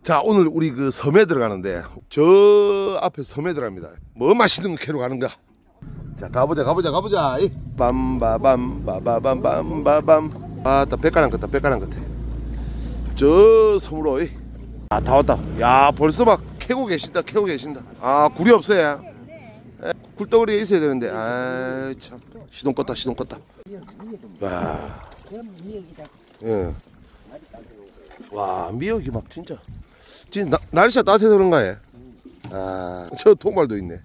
자, 오늘 우리 그 섬에 들어가는데 저 앞에 섬에 들어갑니다. 뭐 맛있는 거 캐러 가는가? 자, 가보자. 빰바밤 바바밤 아따 백가랑 같다. 저 섬으로 다 왔다. 야, 벌써 막 캐고 계신다. 아, 굴이 없어요. 굴덩어리가 있어야 되는데. 아, 참 시동 껐다. 와, 예. 와, 미역이 막 진짜 날씨가 따뜻해서 그런가 해. 아, 저 통발도 있네.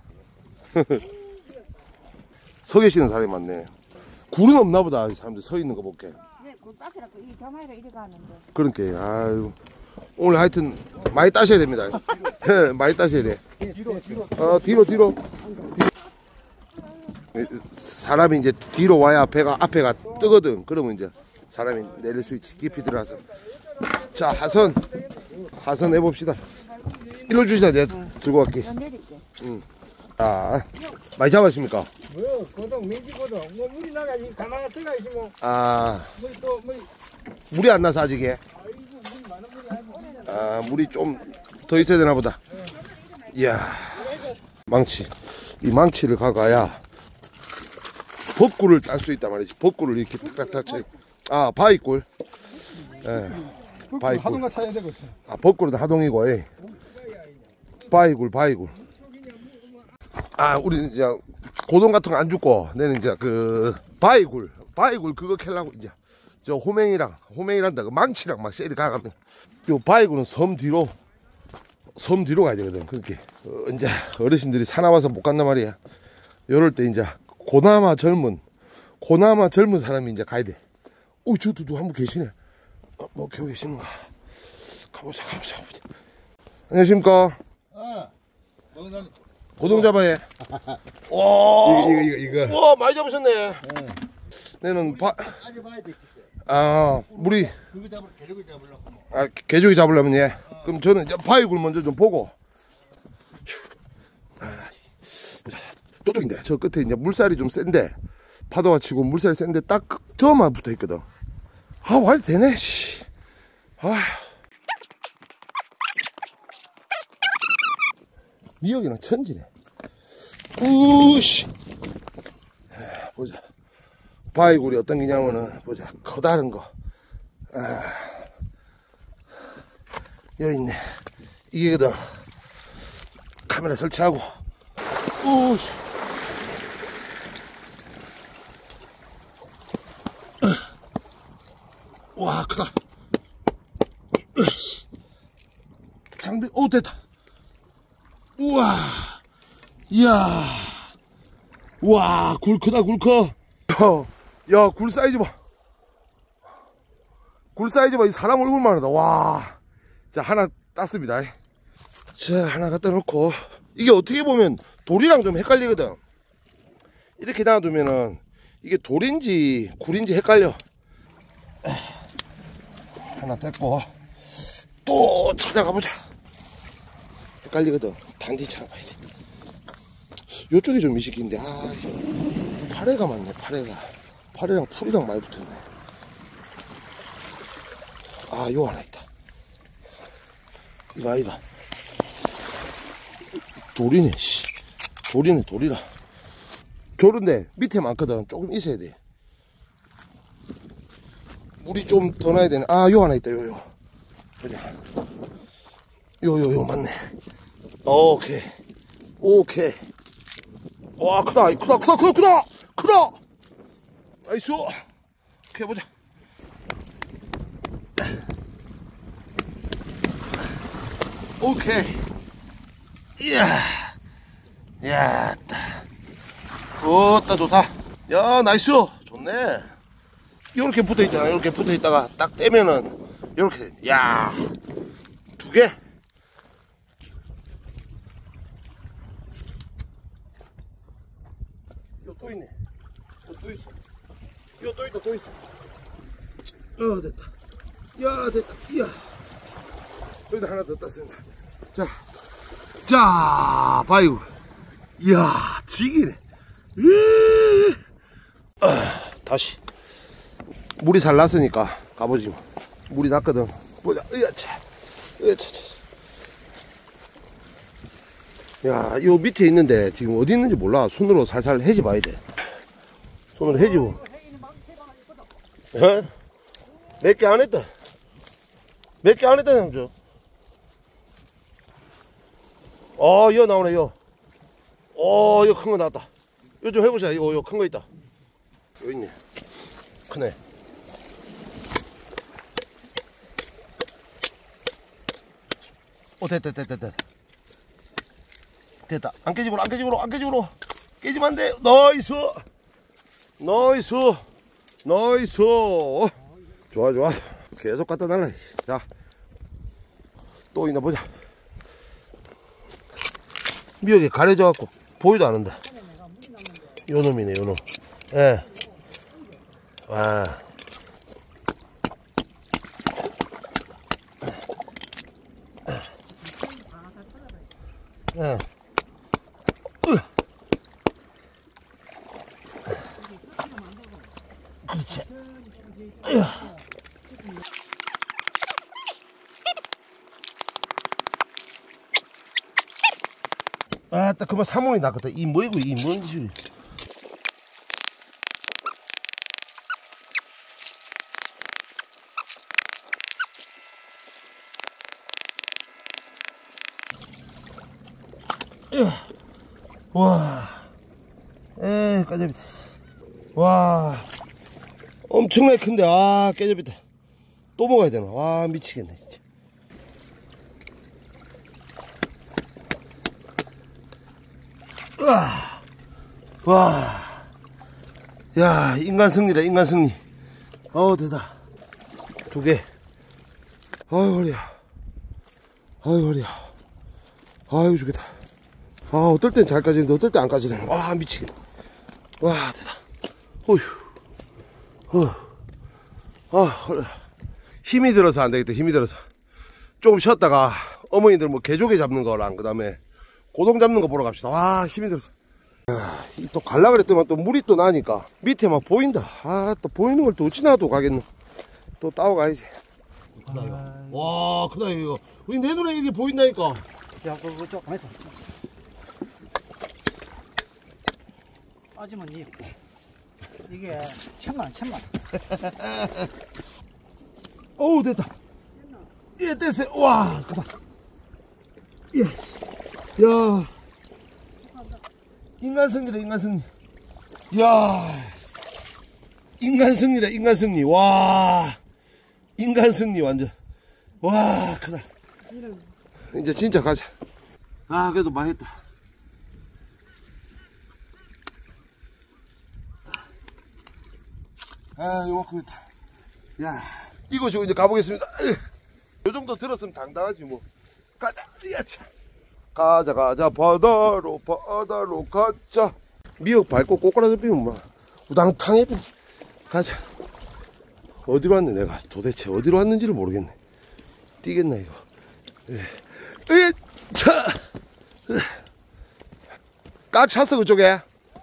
서 계시는 사람이 많네. 굴은 없나 보다. 사람들 서 있는 거 볼게. 네, 그 따시라고 이 경화로 이리 가는데. 그러니까 아유, 오늘 하여튼 많이 따셔야 됩니다. 많이 따셔야 돼. 뒤로. 사람이 이제 뒤로 와야 앞에가 뜨거든. 그러면 이제 사람이 내릴 수 있지. 깊이 들어가서. 자, 하선 해봅시다. 일로 주시다. 내가 들고 갈게. 응. 아, 많이 잡았습니까? 뭐요? 고동 민지고동 뭐 물이 나가지 가만히 들어가 있으면 아, 뭐 물이 안 나서 아직에. 아, 물이 좀 더 있어야 되나 보다. 이야, 망치. 이 망치를 가가야 벚굴을 딸 수 있단 말이지. 벚굴을 이렇게 딱딱 쳐. 아, 바위굴. 예. 바위굴. 하동가 차야 되고 있어. 아, 벚굴은 하동이고, 바위굴. 아, 우리 이제 고동 같은 거 안 죽고, 내는 이제 그 바위굴 그거 캘라고 이제 저 호맹이란다. 그 망치랑 막 셀이 가가면 요 바위굴은 섬 뒤로 가야 되거든. 그렇게 이제 어르신들이 사나워서 못 간단 말이야. 요럴 때 이제 고나마 젊은 사람이 이제 가야 돼. 오, 저도 한 분 계시네. 뭐 겨우 계시는가? 가보자. 안녕하십니까? 고동 잡아해. 와, 이거. 와, 많이 잡으셨네. 내는 물이 그거 개조기 잡으려고. 아, 개조기 잡으려면 예. 그럼 저는 이제 바위굴 먼저 좀 보고. 보자. 저쪽인데 저 끝에 이제 물살이 좀 센데 파도가 치고 물살이 센데 딱 저만 붙어 있거든. 아, 와도 되네. 씨. 아. 미역이랑 천지네. 우씨. 보자. 바위굴이 어떤 게냐면은 보자. 커다란 거. 여기 있네. 이게거든. 카메라 설치하고. 우씨. 와, 크다. 장비, 오, 됐다. 우와. 이야. 와, 굴 크다. 야, 굴 사이즈 봐. 이 사람 얼굴만 하다. 와. 자, 하나 땄습니다. 자, 하나 갖다 놓고. 이게 어떻게 보면 돌이랑 좀 헷갈리거든. 이렇게 놔두면은 이게 돌인지 굴인지 헷갈려. 하나 뗐고 또 찾아가보자. 헷갈리거든. 단디 찾아봐야 돼. 요쪽이 좀 미식인데, 파래가 많네. 파래랑 풀이랑 많이 붙었네. 아, 요 하나 있다. 이거 아이가 돌이네. 씨, 돌이라. 저런데 밑에 많거든. 조금 있어야 돼. 물이 좀 더 나야 되네. 아, 요 하나 있다. 요 그래. 요 맞네. 오케이. 와, 크다. 나이스. 오케이, 보자. 오케이. 이야, 좋다. 야, 나이스. 좋네. 이렇게 붙어 있잖아. 이렇게 붙어 있다가 딱 떼면은 이렇게. 야, 2개. 이거 또 있네. 또 있어. 이거 또 있어. 됐다. 야, 됐다. 이야. 여기다 하나 더 땄습니다. 자, 바위굴. 이야, 지기네. 다시. 물이 잘 났으니까 가보지 뭐. 물이 났거든. 보자. 야, 요 밑에 있는데 지금 어디 있는지 몰라. 손으로 살살 해지 봐야 돼. 손으로 해지고. 어? 몇 개 안 했다. 몇 개 안 했다, 형주. 이거 나오네, 이거. 이거 큰 거 나왔다. 이거 좀 해보자. 이거 큰 거 있다. 여기 있네. 크네. 됐다. 됐다. 안 깨지고로. 깨지면 안 돼. 나이스. 좋아. 계속 갖다 달라. 자, 또 있나 보자. 미역이 가려져갖고 보이도 않는다. 요 놈이네, 요 놈. 예. 와. 예. 그렇지. 딱 그만 사문이 났거든. 이 뭐이고 이 뭔지. 와, 깨져비다. 와, 엄청나게 큰데. 깨져비다. 또 먹어야 되나? 와, 미치겠네 진짜. 와, 야, 인간 승리다, 인간 승리. 되다. 2개. 허리야. 아이고, 죽겠다. 어떨 땐 잘 까지는데, 어떨 땐 안 까지네. 와, 미치겠네. 와, 되다. 힘이 들어서 안 되겠다, 힘이 들어서. 조금 쉬었다가, 어머니들 뭐 개조개 잡는 거랑, 그 다음에 고동 잡는 거 보러 갑시다. 와, 힘이 들어서. 또 갈라 그랬더만 또 물이 또 나니까 밑에 막 보인다. 또 보이는 걸 또 어찌나 또 가겠노. 또 따고 가야지. 크다 이거. 와, 크다 이거. 우리 내 눈에 이게 보인다니까. 야, 그거 좀 가만있어. 빠지면 이게 천만. 어우, 됐다. 예, 됐어요. 와, 크다. 예. 야. 인간 승리다, 인간 승리. 야. 인간 승리다, 인간 승리. 와. 인간 승리, 완전. 와, 크다. 이제 진짜 가자. 그래도 많이 했다. 요만큼 했다. 야, 이곳이고 이제 가보겠습니다. 요 정도 들었으면 당당하지 뭐. 가자. 야차. 가자 바다로 가자. 미역 밟고 꼬꾸라져 피면 막 우당탕해. 가자. 어디로 왔네 내가. 도대체 어디로 왔는지를 모르겠네. 뛰겠나 이거. 차. 꽉 찼어 그쪽에.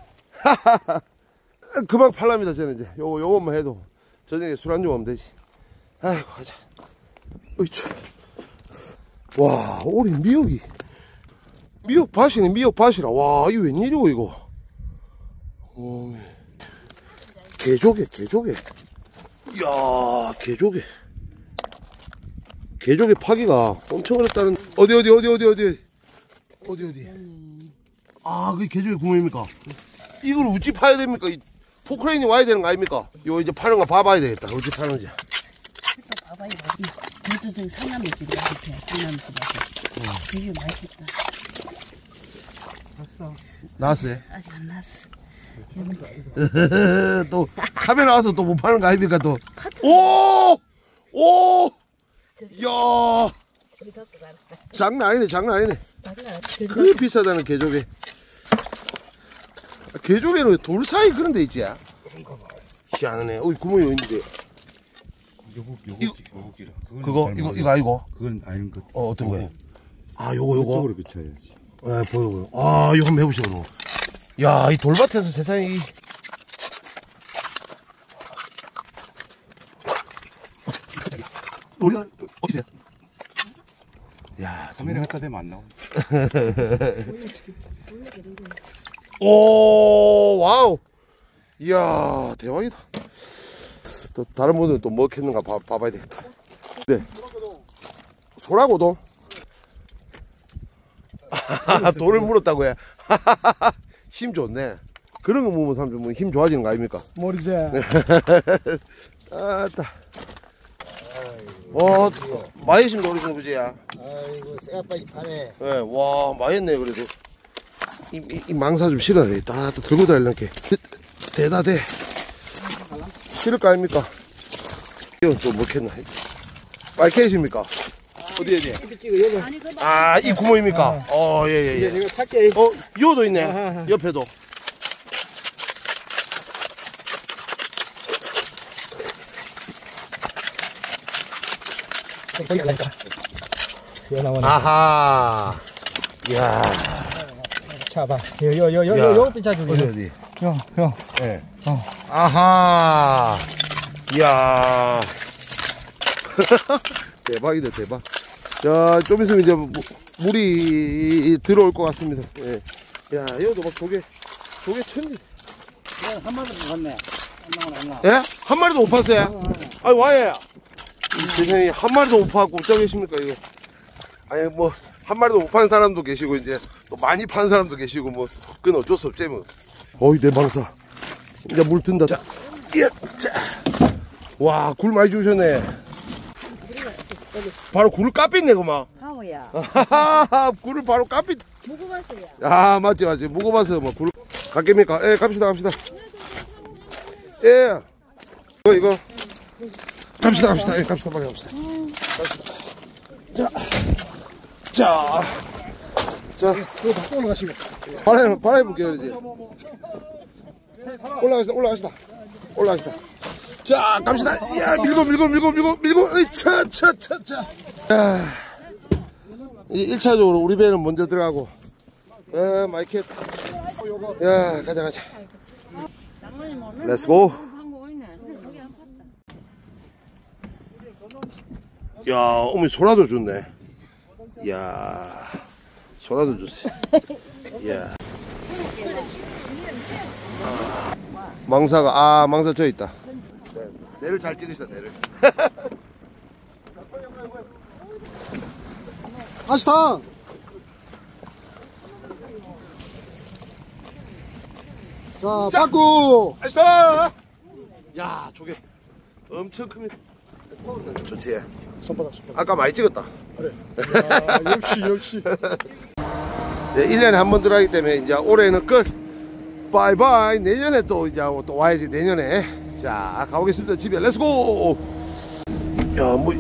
금방 팔랍니다 저는 이제. 요것만 해도 저녁에 술 한잔 하면 되지. 아이고 가자. 어이쿠. 와, 우리 미역이 미역밭이네. 미역밭이라. 와, 이거 웬일이고 이거. 개조개. 이야, 개조개 파기가 엄청 어렵다는. 어디. 그게 개조개 구멍입니까? 이걸 어찌 파야 됩니까? 포크레인이 와야 되는 거 아닙니까? 요 이제 파는 거 봐봐야 되겠다. 어찌 파는지. 봐봐요. 저기 상남이집 맛있게. 상남이집 되게 맛있겠다. 봤어. 나왔어요? 아직 안 났어. 또 카메라 와서 또 못 파는 거 아닙니까 또. 오! 야, 장난 아니네. 그 비싸다는 개조개. 개조개는 왜 돌 사이 그런 데 있지? 희한하네. 구멍이 어딘데? 요거기라. 그거 이거 아니고? 그건 아닌 것. 어떤 거야? 요거. 이쪽으로 비춰야지. 보여. 이거 한번 해보시오. 그럼. 야, 이 돌밭에서 세상에. 우리가 어디 있어요? 야, 카메라 갖다 대면 안 나와. 오, 와우. 이야, 대박이다. 또 다른 분들은 또 뭐 캤는가 봐봐야 되겠다. 네. 소라고도? 돌을 물었다고 해. 힘 좋네. 그런 거 먹으면 사람 힘 좋아지는 거 아닙니까? 모르지. 아따. 많이 힘 노리시는 거지야. 아이고 쇠아빠기 파네. 네, 와, 많이 했네, 그래도. 이 망사 좀 실어야 되겠다. 또 들고 다니려게. 대다, 대. 실을 거 아닙니까? 이건 또 뭐 캤나? 빨개십니까? 어디? 아니 그 아, 이 구멍입니까? 예. 내가 탈게. 요도 있네. 옆에도. 거기 갈라니까. 여 나오네. 아하. 이야. 차봐. 요 삐차 주고. 어디? 요. 예. 아하. 이야. 대박이다, 대박. 자, 좀 있으면 이제 물이 들어올 것 같습니다. 예. 야, 이것도 막 조개 천지. 한 마리 갔네. 예? 한 마리도 못 봤어요? 아니, 와예. 세상에, 한 마리도 못 파고 어쩌 계십니까, 이거? 아니, 뭐, 한 마리도 못 판 사람도 계시고, 이제, 또 많이 판 사람도 계시고, 뭐, 그건 어쩔 수 없지, 뭐. 어이, 내 망사. 이제 물 든다. 자, 자. 와, 굴 많이 주셨네. 바로 굴을 까빛네, 그만. 하우야. 아하하, 굴을 바로 까빛. 먹어봤어요. 아, 맞지. 묵어봤어요, 뭐. 굴. 갔겠습니까? 예, 갑시다. 예. 이거. 갑시다. 예, 갑시다. 빨리 갑시다. 자. 그거 바꿔 올라가시고. 바람에 볼게요, 이제. 올라가시다. 자, 갑시다. 야, 밀고. 차. 자. 이 1차적으로 우리 배는 먼저 들어가고. 마이켓. 야, 가자. 렛츠고. 야, 어머니 소라도 줬네. 야, 소라도 줬어. 야. 망사 저 있다. 내를 잘 찍으시다, 내를. 아시다. 자, 빠꾸. 아시다. 야, 조개 엄청 큽니다. 좋지. 손바닥. 아까 많이 찍었다. 그래. 야, 역시. 네, 1년에 한 번 들어가기 때문에 이제 올해는 끝. 바이바이. 내년에 또 와야지, 내년에. 자, 가보겠습니다. 집에 렛츠고. 야, 뭐.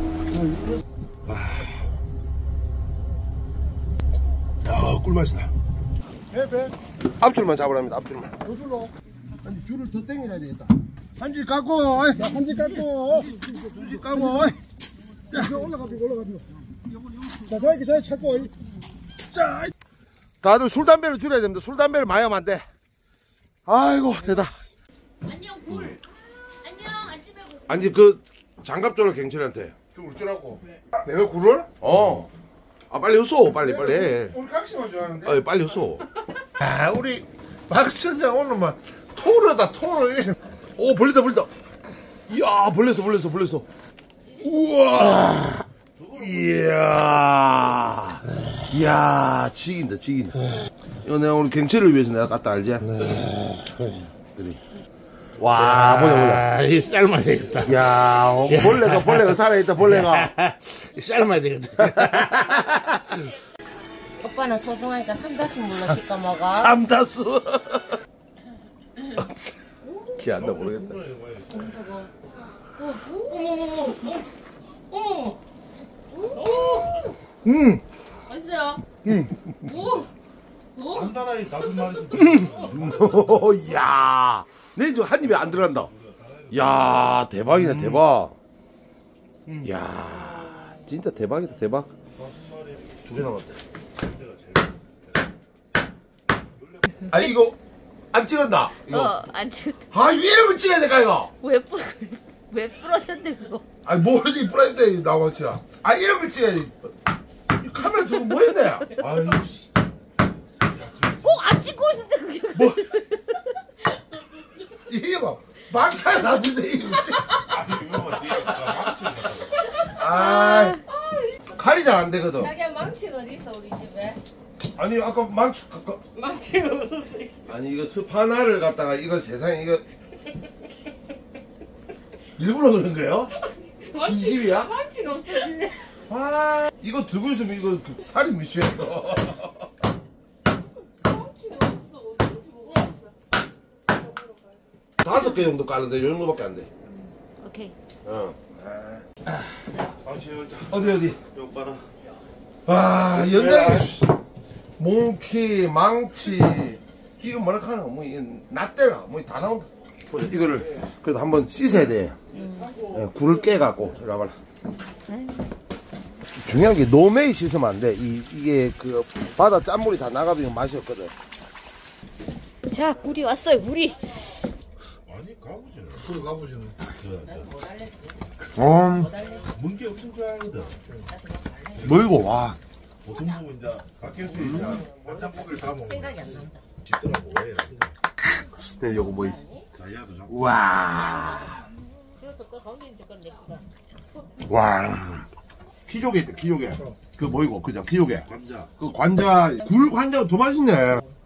야, 꿀맛이다. 배. 앞줄만 잡으랍니다. 앞줄만. 요 줄로. 아니, 줄을 더 당겨야 되겠다. 한지 깎고. 한지 깎고. 줄지 까고. 자, 올라가비고. 자, 저기 찾고. 자. 다들 술 담배를 줄여야 됩니다. 술 담배를 많이 하면 안 돼. 아이고, 되다. 안녕 굴. 안녕 아침에 굴. 아니, 그 장갑 줘라, 경찰한테. 줄 주라고. 내가 굴을? 아, 빨리 효소. 빨리 해. 우리 각시만 좋아하는데. 빨리 효소. 아, 우리 박선장 오늘 막 토르다. 오, 벌레다. 이야, 벌레서. 우와. 이야, 지긴다. 이거 내가 오늘 경찰을 위해서 내가 갔다 알지? 그래. 와, 보자. 이 삶아야 되겠다. 야, 벌레가 살아있다, 벌레가. 삶아야 되겠다. 오빠는 소중하니까 삼다수 물로 씻어 먹어. 삼다수. 기안다 모르겠다. 맛있어요. 간단하게 5마리씩. 야, 내 이제 한 입에 안 들어간다. 야, 대박이네, 대박. 야, 진짜 대박이다, 대박. 2개 남았대. 아, 이거 안 찍었나? 이거. 안 찍. 아, 이러면 찍어야 될까, 이거? 왜 부러졌대 그거? 아니, 모르지, 프라이드 나와치야. 아, 이런 거 찍어야지. 카메라 저거 뭐였네? 아유, 씨. 꼭 안 찍고 있을 때 그게. 뭐. 이게 뭐, 막살 나는데, 이거. 아니 이거 뭐 뒤에 망치는 거. 아, 칼이 잘 안 되거든. 자기야 망치가 어디 있어 우리 집에? 아니, 아까 망치, 망치가 없었어. 아니, 이거 습 하나를 갖다가, 이거 세상에, 이거. 일부러 그런 거예요? 진심이야? 망치가 없어 집에. 아, 이거 들고 있으면 이거 그 살이 미쳐요. 망치가 없어. 다섯 개 정도 까는데 요 정도밖에 안 돼. 오케이. 어. 망치 여자. 어디? 요 봐라. 와, 연장이 몽키, 망치, 이거 뭐라 하나, 뭐 이게 낫대가 뭐 다 나온다. 보자, 이거를 그래도 한번 씻어야 돼. 예, 굴을 깨갖고 이리 와봐라. 중요한 게 노매이 씻으면 안 돼. 이게 그 바다 짠물이 다 나가면 맛이 없거든. 자 굴이 왔어요 굴이. 아니 가보지는. 그 가보지는. 문게 엄청 좋아하거든. 멀고 와. 보통 뭐 이제 밖에서 이제 반찬고기를 다 먹는. 생각이 안 난다. 집더라고 왜? 네, 요거 뭐 있어? 다이아도 잡고. 와. 저 젓갈 가운데 있는 젓갈 내 거다. 와. 키조개 있다, 키조개. 그 뭐이고, 그죠? 키조개. 감자. 그 관자, 굴 관자가 더 맛있네.